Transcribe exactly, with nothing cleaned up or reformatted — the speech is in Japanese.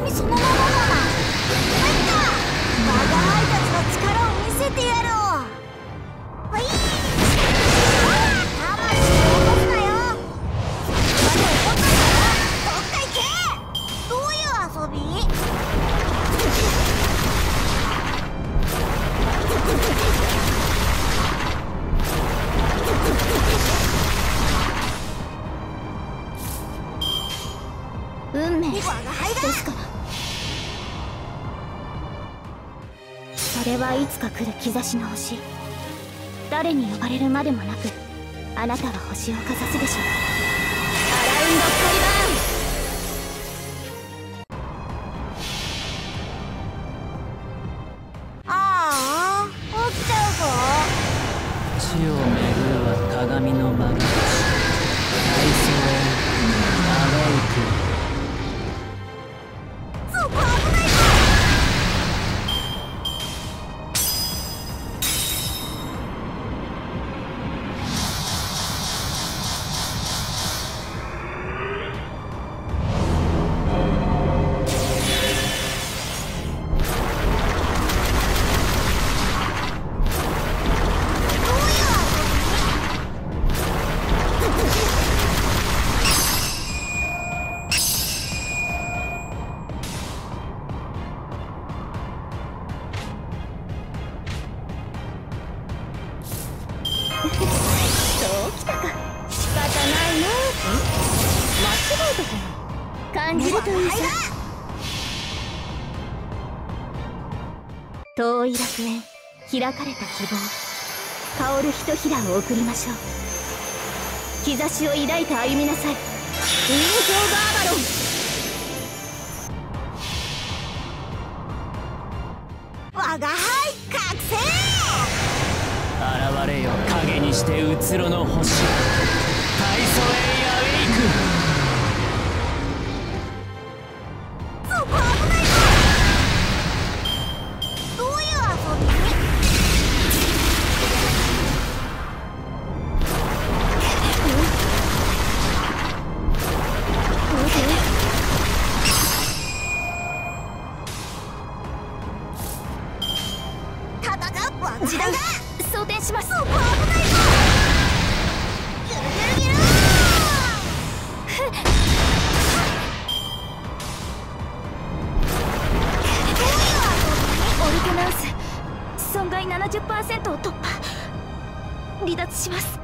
鏡そのままだな。入った。我が輩たちの力を見せてやろう。ほいー。魂を落とすなよ。まだ怒ったぞ。どっか行け。どういう遊び？運命ですから。それはいつか来る兆しの星。誰に呼ばれるまでもなく、あなたは星をかざすでしょう。アラウンドカリバーン。ああ、起きちゃうぞ。 地を巡るは鏡の間口。大層長いく。 そうきたか。仕方ないな。間違えたかな。感じるといいさ。遠い楽園、開かれた希望、香るひとひらを送りましょう。兆しを抱いて歩みなさい。人形バーバロン。我が輩覚醒。 現れよ影にしてうつろの星。大祖へアウェイク。 そこ危ないぞ。どういう遊び？戦う時代だ。装填します。そこ危ないぞ。ギュルギュルギュルオルトナウス損害 ななじゅっパーセント を突破。離脱します。